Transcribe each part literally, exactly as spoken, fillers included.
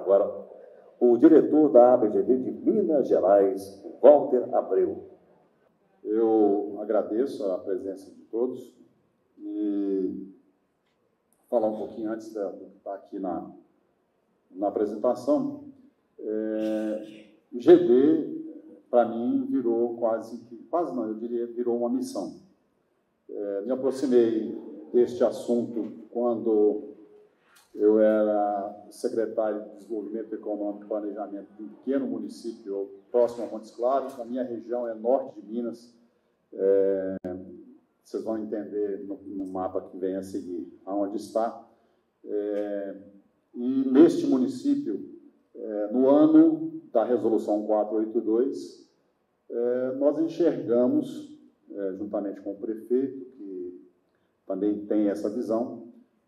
agora o diretor da A B G D de Minas Gerais, Walter Abreu. Eu agradeço a presença de todos e falar um pouquinho antes do que está aqui na, na apresentação. É, o G D, para mim, virou quase, quase não, eu diria, virou uma missão. É, me aproximei deste assunto quando eu era secretário de Desenvolvimento Econômico e Planejamento de um pequeno município próximo a Montes Claros. A minha região é norte de Minas. É, vocês vão entender no, no mapa que vem a seguir aonde está. É, e neste município, é, no ano da Resolução quatrocentos e oitenta e dois, é, nós enxergamos, é, juntamente com o prefeito, que também tem essa visão,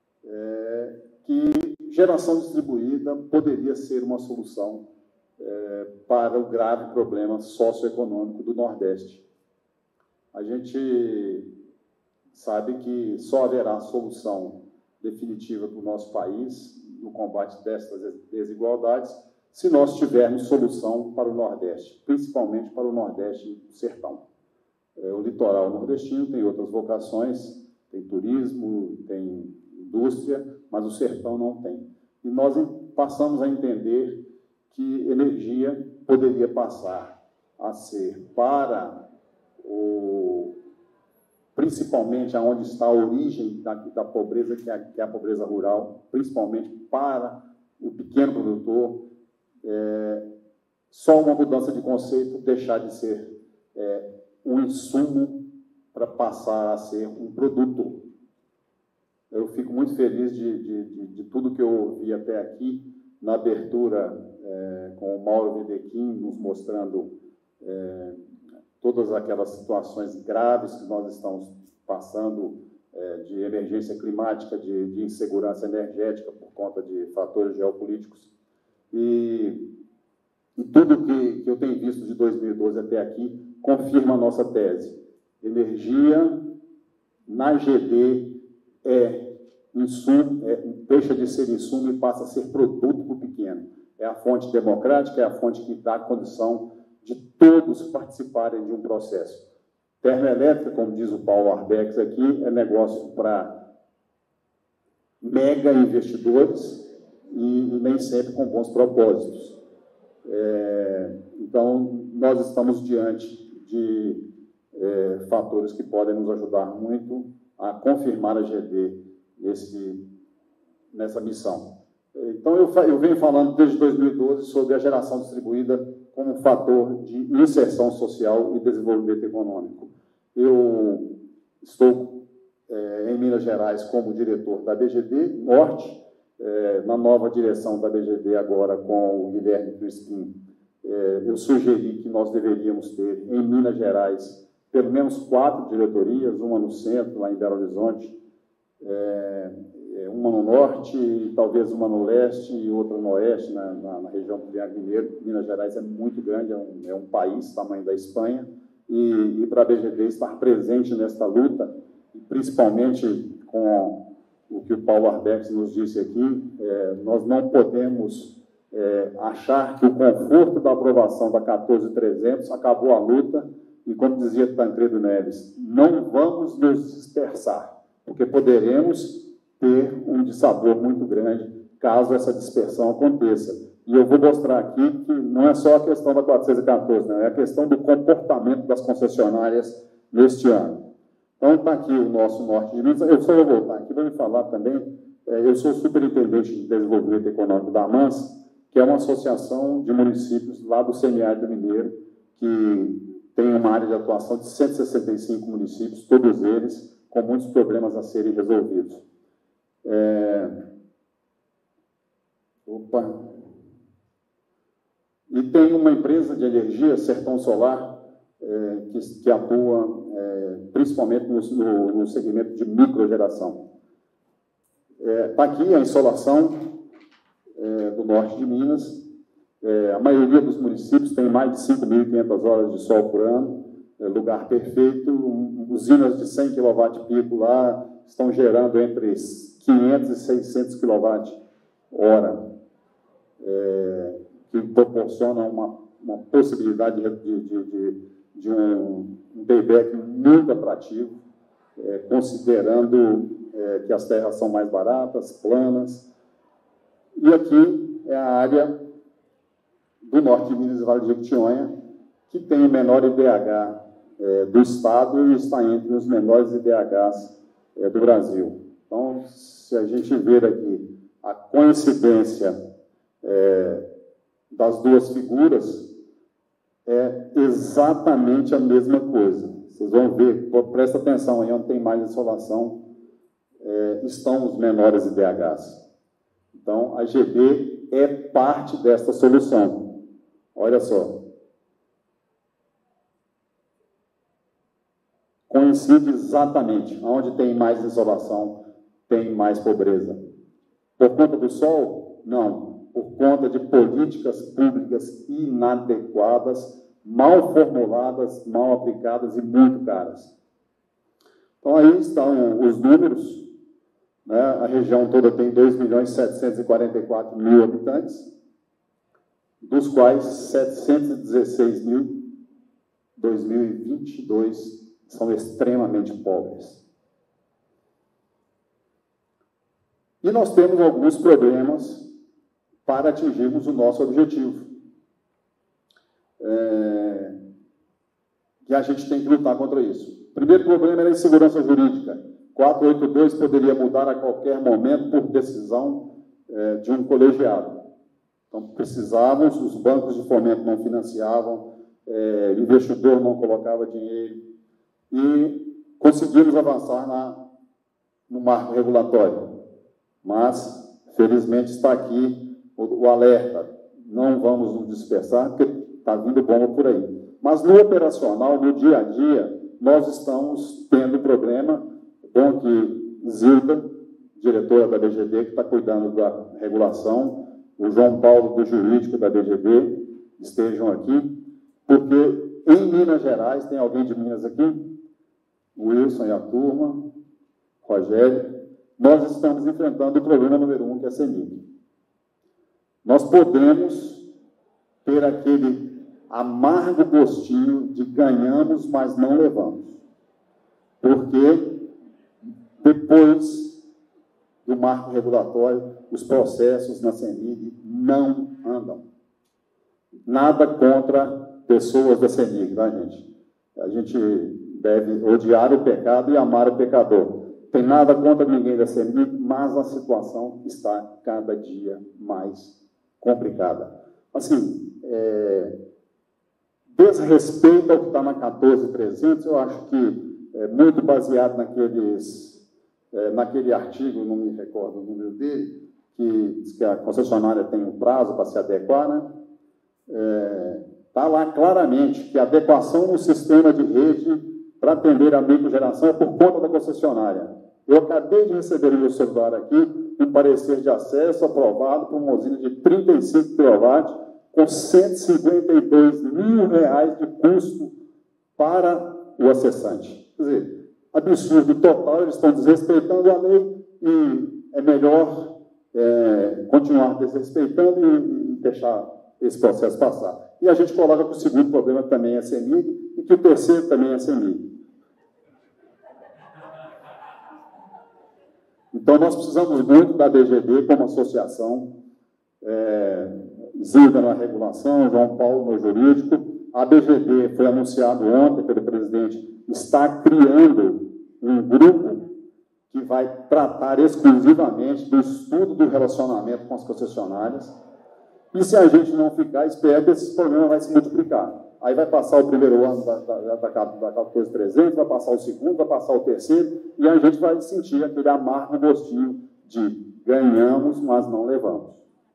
é, que geração distribuída poderia ser uma solução é, para o grave problema socioeconômico do Nordeste. A gente sabe que só haverá solução definitiva para o nosso país no combate destas desigualdades se nós tivermos solução para o Nordeste, principalmente para o Nordeste do sertão. É, o litoral nordestino tem outras vocações, tem turismo, tem indústria, mas o sertão não tem. E nós passamos a entender que energia poderia passar a ser para o, principalmente aonde está a origem da, da pobreza, que é, a, que é a pobreza rural, principalmente para o pequeno produtor, é, só uma mudança de conceito deixar de ser é, um insumo para passar a ser um produto. Eu fico muito feliz de, de, de, de tudo que eu ouvi até aqui, na abertura é, com o Mauro Videquim, nos mostrando é, todas aquelas situações graves que nós estamos passando, é, de emergência climática, de, de insegurança energética por conta de fatores geopolíticos. E, e tudo que, que eu tenho visto de dois mil e doze até aqui confirma a nossa tese. Energia na G D é insumo, é, deixa de ser insumo e passa a ser produto para o pequeno. É a fonte democrática, é a fonte que dá condição de todos participarem de um processo. Termoelétrica, como diz o Paulo Arbex aqui, é negócio para mega investidores e, e nem sempre com bons propósitos. É, então, nós estamos diante de é, fatores que podem nos ajudar muito a confirmar a G D nesse, nessa missão. Então, eu, eu venho falando desde dois mil e doze sobre a geração distribuída como fator de inserção social e desenvolvimento econômico. Eu estou é, em Minas Gerais como diretor da B G D Norte, é, na nova direção da B G D agora com o Guilherme Crispim. É, eu sugeri que nós deveríamos ter em Minas Gerais pelo menos quatro diretorias, uma no centro, lá em Belo Horizonte, é, uma no norte, e talvez uma no leste e outra no oeste, na, na, na região do Triângulo Mineiro. Minas Gerais é muito grande, é um, é um país, tamanho da Espanha, e, e para a B G D estar presente nesta luta, principalmente com o que o Paulo Arbex nos disse aqui, é, nós não podemos é, achar que o conforto da aprovação da quatorze mil e trezentos acabou a luta, e como dizia Tancredo Neves, não vamos nos dispersar, porque poderemos ter um dissabor muito grande caso essa dispersão aconteça. E eu vou mostrar aqui que não é só a questão da quatrocentos e quatorze, não, é a questão do comportamento das concessionárias neste ano. Então, está aqui o nosso norte de Minas. Eu só vou voltar aqui para me falar também, é, eu sou superintendente de desenvolvimento econômico da AMANS, que é uma associação de municípios lá do semiárido mineiro, que tem uma área de atuação de cento e sessenta e cinco municípios, todos eles com muitos problemas a serem resolvidos. É... Opa! E tem uma empresa de energia, Sertão Solar, é, que, que atua é, principalmente no, no, no segmento de microgeração. Está é, tá aqui a insolação é, do norte de Minas. É, a maioria dos municípios tem mais de cinco mil e quinhentas horas de sol por ano, é, lugar perfeito, um, usinas de cem quilowatt-pico lá estão gerando entre quinhentos e seiscentos quilowatt-hora. é, que proporcionam uma, uma possibilidade de, de, de, de um, um payback muito atrativo, é, considerando é, que as terras são mais baratas, planas. E aqui é a área do norte de Minas, Vale de Jequitinhonha, que tem o menor I D H é, do Estado e está entre os menores I D Hs é, do Brasil. Então, se a gente ver aqui a coincidência é, das duas figuras, é exatamente a mesma coisa. Vocês vão ver, presta atenção aí, onde tem mais insolação, é, estão os menores I D Hs. Então, a G B é parte desta solução. Olha só. Coincide exatamente. Onde tem mais insolação, tem mais pobreza. Por conta do sol? Não. Por conta de políticas públicas inadequadas, mal formuladas, mal aplicadas e muito caras. Então, aí estão os números. Né? A região toda tem dois milhões setecentos e quarenta e quatro mil habitantes, dos quais setecentos e dezesseis mil, em dois mil e vinte e dois, são extremamente pobres. E nós temos alguns problemas para atingirmos o nosso objetivo. É... E a gente tem que lutar contra isso. O primeiro problema era a insegurança jurídica. quatrocentos e oitenta e dois poderia mudar a qualquer momento por decisão é, de um colegiado. Então, precisávamos, os bancos de fomento não financiavam, é, o investidor não colocava dinheiro, e conseguimos avançar na, no marco regulatório. Mas, felizmente, está aqui o, o alerta. Não vamos nos dispersar, porque está vindo bomba por aí. Mas, no operacional, no dia a dia, nós estamos tendo problema. Bom que Zilda, diretora da B G D, que está cuidando da regulação, o João Paulo, do jurídico da B G D, estejam aqui, porque em Minas Gerais, tem alguém de Minas aqui? O Wilson e a turma, Rogério, nós estamos enfrentando o problema número um, que é a CEMIG. Nós podemos ter aquele amargo gostinho de ganhamos, mas não levamos. Porque depois do marco regulatório, os processos na CEMIG não andam. Nada contra pessoas da CEMIG, tá, gente? A gente deve odiar o pecado e amar o pecador. Tem nada contra ninguém da CEMIG, mas a situação está cada dia mais complicada. Assim, é, desrespeito ao que está na quatorze mil e trezentos, eu acho que é muito baseado naqueles... É, naquele artigo, não me recordo o número dele, que diz que a concessionária tem um prazo para se adequar, né? Está é, lá claramente que a adequação no sistema de rede para atender a microgeração é por conta da concessionária. Eu acabei de receber no meu celular aqui um parecer de acesso aprovado por uma usina de trinta e cinco quilowatts com cento e cinquenta e dois mil reais de custo para o acessante. Quer dizer, absurdo total, eles estão desrespeitando a lei e é melhor é, continuar desrespeitando e, e deixar esse processo passar. E a gente coloca que o segundo problema também é CEMIG e que o terceiro também é CEMIG. Então, nós precisamos muito da B G D como associação, é, Zilda na regulação, João Paulo no jurídico. A B G D, foi anunciado ontem pelo presidente, está criando um grupo que vai tratar exclusivamente do estudo do relacionamento com as concessionárias. E se a gente não ficar esperto, esse problema vai se multiplicar. Aí vai passar o primeiro ano da, da, da, da quatorze mil e trezentos, vai passar o segundo, vai passar o terceiro, e a gente vai sentir aquele amargo gostinho de ganhamos, mas não levamos.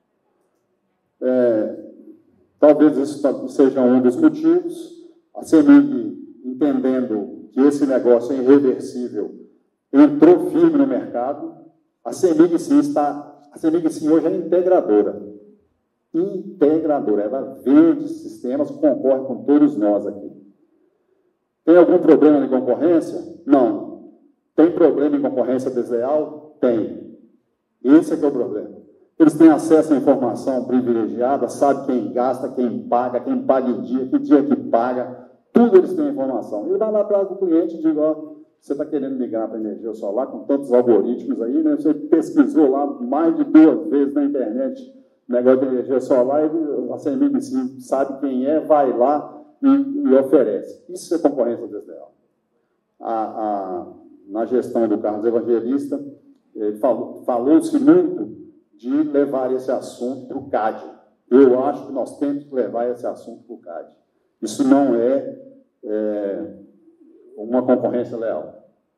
É, talvez isso seja um dos motivos. A CEMIG, entendendo que esse negócio é irreversível, entrou firme no mercado. A CEMIG, sim, está, a CEMIG, sim, hoje é integradora. Integradora, ela vende sistemas, concorre com todos nós aqui. Tem algum problema de concorrência? Não. Tem problema em concorrência desleal? Tem. Esse é que é o problema. Eles têm acesso à informação privilegiada, sabe quem gasta, quem paga, quem paga em dia, que dia que paga, tudo eles têm informação. Ele vai lá atrás do cliente e diz, ó, você está querendo migrar para a energia solar com tantos algoritmos aí, né? Você pesquisou lá mais de duas vezes na internet negócio de energia solar, e a CEMIG sabe quem é, vai lá e, e oferece. Isso é concorrência desleal. A, a, na gestão do Carlos Evangelista, falou, falou-se muito de levar esse assunto para o C A D. Eu acho que nós temos que levar esse assunto para o C A D. Isso não é, é uma concorrência leal.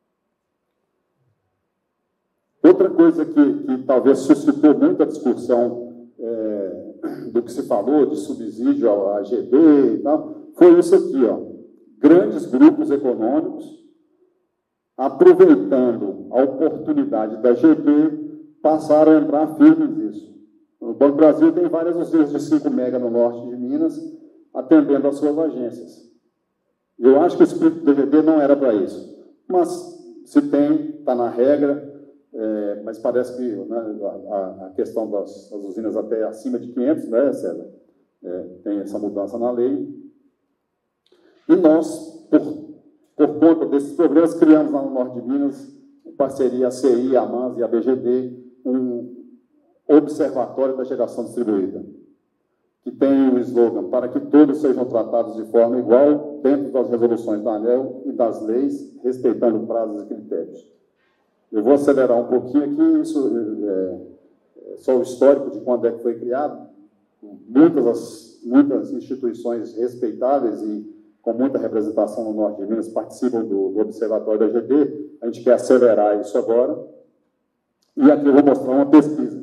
Outra coisa que, que talvez suscitou muita discussão é, do que se falou de subsídio à G D e tal, foi isso aqui, ó. Grandes grupos econômicos, aproveitando a oportunidade da G D, passaram a entrar firmes nisso. O Banco do Brasil tem várias usinas de cinco mega no norte de Minas, atendendo às suas agências. Eu acho que o espírito do G D não era para isso. Mas, se tem, está na regra, é, mas parece que, né, a, a questão das, das usinas até acima de quinhentos, né, César? É, tem essa mudança na lei. E nós, por, por conta desses problemas, criamos lá no norte de Minas, em parceria a C I, a AMANS e a B G D, um observatório da geração distribuída, que tem o slogan para que todos sejam tratados de forma igual dentro das resoluções da ANEEL e das leis, respeitando prazos e critérios. Eu vou acelerar um pouquinho aqui, isso é, é só o histórico de quando é que foi criado. Muitas, as, muitas instituições respeitáveis e com muita representação no norte de Minas participam do, do observatório da G D. A gente quer acelerar isso agora. E aqui eu vou mostrar uma pesquisa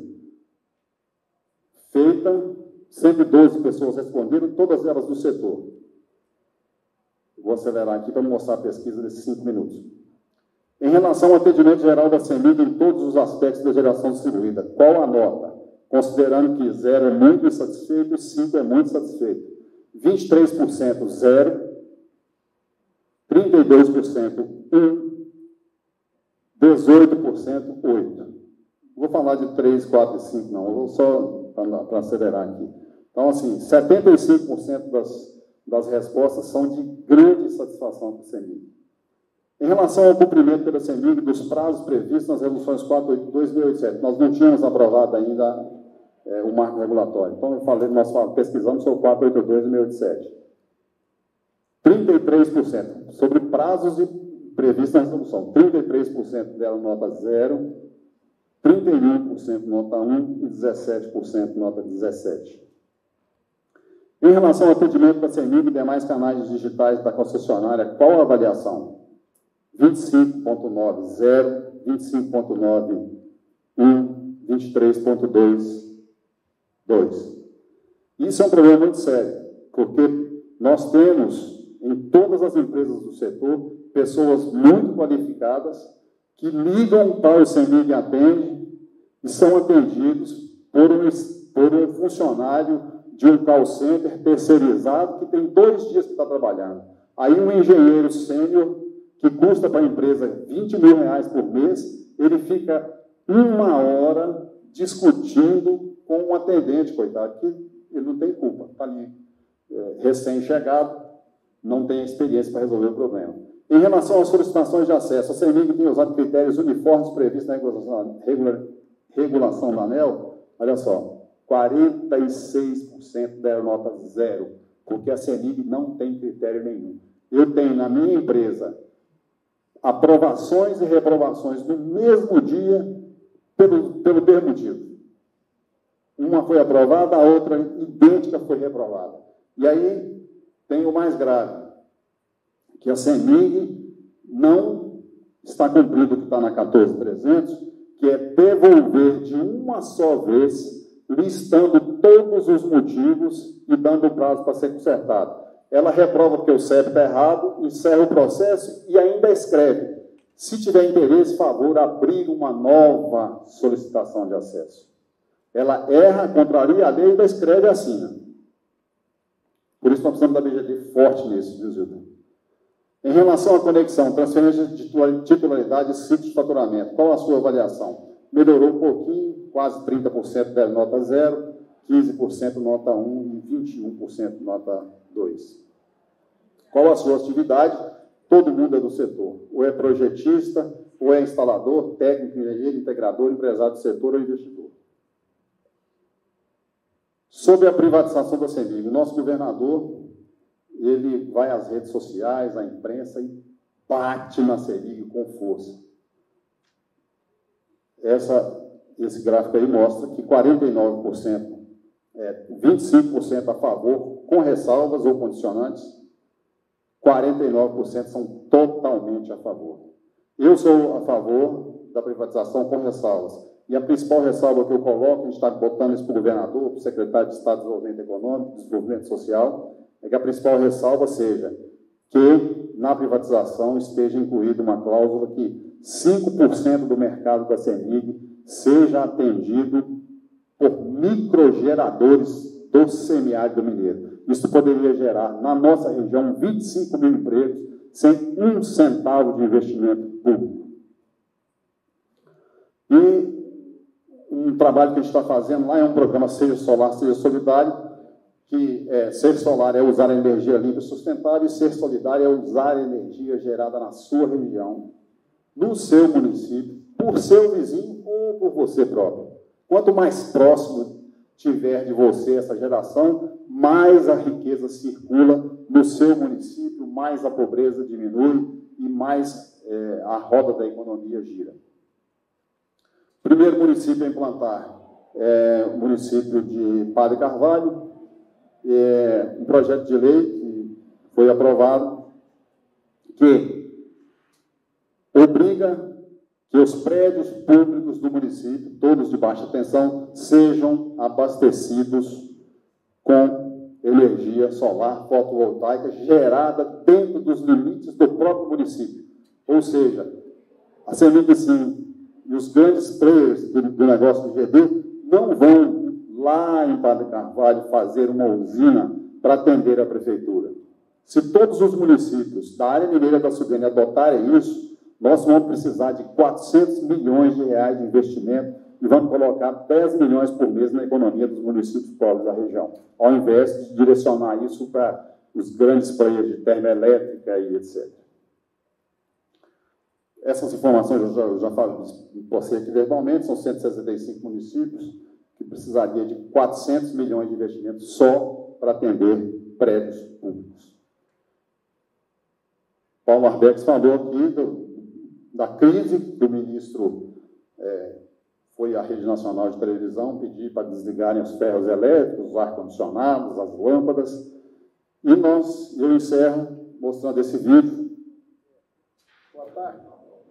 feita, cento e doze pessoas responderam, todas elas do setor. Vou acelerar aqui para mostrar a pesquisa nesses cinco minutos. Em relação ao atendimento geral da CEMIG em todos os aspectos da geração distribuída, qual a nota? Considerando que zero é muito insatisfeito e cinco é muito satisfeito. vinte e três por cento zero, trinta e dois por cento um, dezoito por cento oito. Vou falar de três, quatro e cinco, não. Eu vou só para acelerar aqui. Então, assim, setenta e cinco por cento das, das respostas são de grande satisfação com a CEMIG. Em relação ao cumprimento pela CEMIG dos prazos previstos nas resoluções quatrocentos e oitenta e dois e mil e oitenta e sete, nós não tínhamos aprovado ainda é, o marco regulatório. Então, eu falei, nós pesquisamos sobre o quatrocentos e oitenta e dois e mil e oitenta e sete. trinta e três por cento sobre prazos de, previstos na resolução. trinta e três por cento deram nota zero, trinta e um por cento nota um e dezessete por cento nota dezessete. Em relação ao atendimento da CEMIG e demais canais digitais da concessionária, qual a avaliação? vinte e cinco ponto nove, zero, vinte e cinco ponto nove, um, vinte e três ponto dois, dois. Isso é um problema muito sério, porque nós temos, em todas as empresas do setor, pessoas muito qualificadas que ligam para o CEMIG e atendem e são atendidos por um, por um funcionário de um call center terceirizado que tem dois dias que está trabalhando. Aí um engenheiro sênior que custa para a empresa vinte mil reais por mês, ele fica uma hora discutindo com um atendente, coitado, que ele não tem culpa, está ali é, recém-chegado, não tem experiência para resolver o problema. Em relação às solicitações de acesso, a CEMIG tem usado critérios uniformes previstos na regulação, regula, regulação da ANEEL. Olha só, quarenta e seis por cento deram nota zero, porque a CEMIG não tem critério nenhum. Eu tenho na minha empresa aprovações e reprovações no mesmo dia, pelo, pelo mesmo motivo. Uma foi aprovada, a outra idêntica foi reprovada. E aí tem o mais grave, que a CEMIG não está cumprindo o que está na quatorze mil e trezentos, que é devolver de uma só vez, listando todos os motivos e dando prazo para ser consertado. Ela reprova porque o C E P está errado, encerra o processo e ainda escreve. Se tiver interesse, favor, abrir uma nova solicitação de acesso. Ela erra, contraria a lei, ainda escreve e assina. Por isso nós precisamos da B G D forte nisso, viu, Zilda? Em relação à conexão, transferência de titularidade e ciclo de faturamento, qual a sua avaliação? melhorou um pouquinho, quase trinta por cento deram nota zero, quinze por cento nota um e vinte e um por cento nota dois. Qual a sua atividade? Todo mundo é do setor. Ou é projetista, ou é instalador, técnico, engenheiro, integrador, empresário do setor ou investidor. Sobre a privatização da CEMIG, o nosso governador, ele vai às redes sociais, à imprensa e bate na CEMIG com força. Essa, esse gráfico aí mostra que quarenta e nove por cento, é, vinte e cinco por cento a favor, com ressalvas ou condicionantes, quarenta e nove por cento são totalmente a favor. Eu sou a favor da privatização com ressalvas. E a principal ressalva que eu coloco, a gente está botando isso para o governador, para o secretário de Estado de Desenvolvimento Econômico, Desenvolvimento Social, é que a principal ressalva seja que na privatização esteja incluída uma cláusula que cinco por cento do mercado da CEMIG seja atendido por microgeradores do semiárido mineiro. Isso poderia gerar, na nossa região, vinte e cinco mil empregos, sem um centavo de investimento público. E um trabalho que a gente está fazendo lá é um programa Seja Solar, Seja Solidário, que é, ser solar é usar a energia limpa e sustentável, e ser solidário é usar a energia gerada na sua região, no seu município, por seu vizinho ou por você próprio. Quanto mais próximo tiver de você essa geração, mais a riqueza circula no seu município, mais a pobreza diminui e mais é, a roda da economia gira. O primeiro município a implantar é o município de Padre Carvalho, é um projeto de lei que foi aprovado que obriga que os prédios públicos do município, todos de baixa tensão, sejam abastecidos com energia solar fotovoltaica gerada dentro dos limites do próprio município. Ou seja, a CEMIG, sim, e os grandes players do, do negócio do G D não vão lá em Padre Carvalho fazer uma usina para atender a prefeitura. Se todos os municípios da área mineira da Sudene adotarem isso, nós vamos precisar de quatrocentos milhões de reais de investimento e vamos colocar dez milhões por mês na economia dos municípios pobres da região, ao invés de direcionar isso para os grandes players de termoelétrica e etcétera. Essas informações eu já, eu já falo, passei aqui verbalmente, são cento e sessenta e cinco municípios que precisaria de quatrocentos milhões de investimento só para atender prédios públicos. Paulo Arbex falou aqui do, da crise do ministro, é, foi à Rede Nacional de Televisão pedir para desligarem os ferros elétricos, os ar-condicionados, as lâmpadas, e nós, eu encerro mostrando esse vídeo. Boa tarde.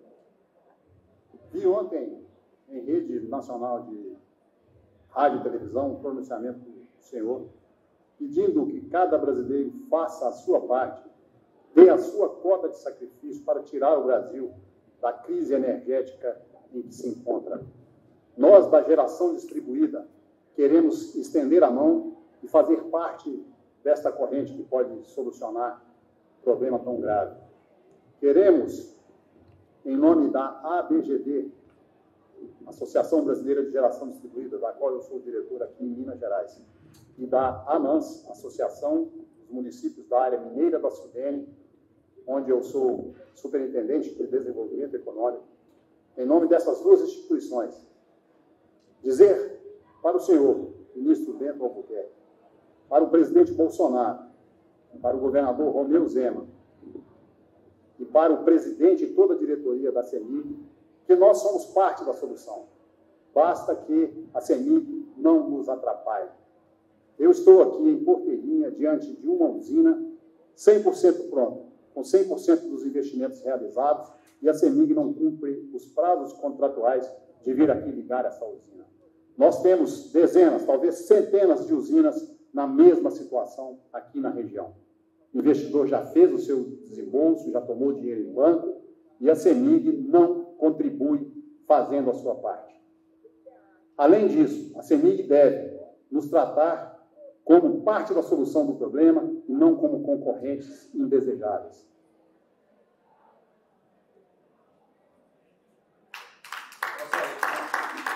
Vi ontem, em Rede Nacional de Rádio e Televisão, um pronunciamento do senhor, pedindo que cada brasileiro faça a sua parte, dê a sua cota de sacrifício para tirar o Brasil da crise energética em que se encontra. Nós, da geração distribuída, queremos estender a mão e fazer parte desta corrente que pode solucionar um problema tão grave. Queremos, em nome da A B G D, Associação Brasileira de Geração Distribuída, da qual eu sou diretor aqui em Minas Gerais, e da ANANS, Associação dos Municípios da Área Mineira da Sudene, onde eu sou superintendente de desenvolvimento econômico, em nome dessas duas instituições, dizer para o senhor, ministro Bento Albuquerque, para o presidente Bolsonaro, para o governador Romeu Zema e para o presidente e toda a diretoria da CEMIG, que nós somos parte da solução. Basta que a CEMIG não nos atrapalhe. Eu estou aqui em Porteirinha, diante de uma usina cem por cento pronta, com cem por cento dos investimentos realizados, e a CEMIG não cumpre os prazos contratuais de vir aqui ligar essa usina. Nós temos dezenas, talvez centenas de usinas na mesma situação aqui na região. O investidor já fez o seu desembolso, já tomou dinheiro em banco, e a CEMIG não contribui fazendo a sua parte. Além disso, a CEMIG deve nos tratar como parte da solução do problema e não como concorrentes indesejáveis.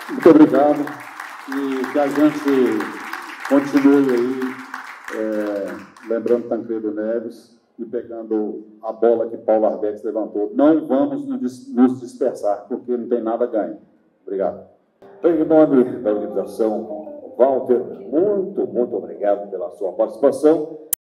Muito obrigado e que a gente continue aí, é, lembrando Tancredo Neves e pegando a bola que Paulo Arbex levantou. Não vamos nos dispersar, porque não tem nada a ganhar. Obrigado. Em nome da organização, Walter, muito, muito obrigado pela sua participação.